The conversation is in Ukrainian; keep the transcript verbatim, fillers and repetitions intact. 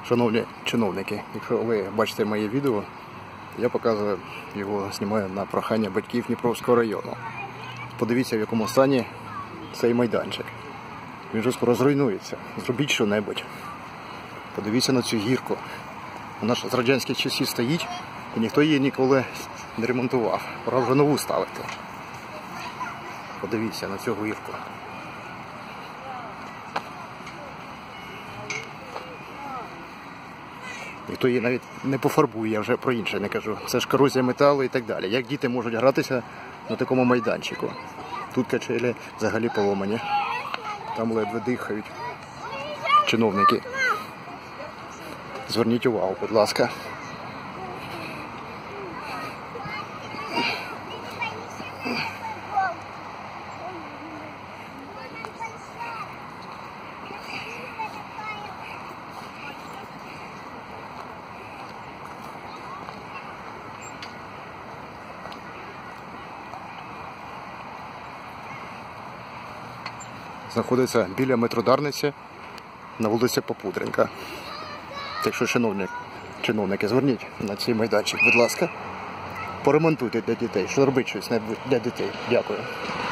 Шановні чиновники, якщо ви бачите моє відео, я показую його, знімаю на прохання батьків Дніпровського району. Подивіться, в якому стані цей майданчик. Він вже скоро зруйнується. Зробіть що-небудь. Подивіться на цю гірку. Вона ж з радянських часів стоїть, і ніхто її ніколи не ремонтував. Пора вже нову ставити. Подивіться на цю гірку. Ніхто її навіть не пофарбує, я вже про інше не кажу. Це ж корозія металу і так далі. Як діти можуть гратися на такому майданчику? Тут качелі взагалі поломані. Там ледве дихають чиновники. Зверніть увагу, будь ласка. Знаходиться біля метродарниці на вулиці Попудренка. Так що, чиновник, чиновники, зверніть на цей майданчик, будь ласка. Поремонтуйте для дітей, що робити щось для дітей. Дякую.